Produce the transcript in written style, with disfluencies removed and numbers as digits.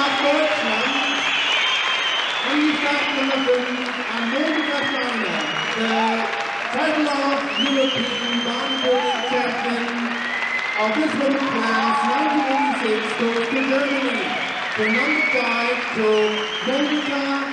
nach Deutschland. Und ich darf Nummer 5 an Monika Steiner, der Title of European Bodybuilding Champion of this women's class 1986 goes to Germany. For number 5 to Monika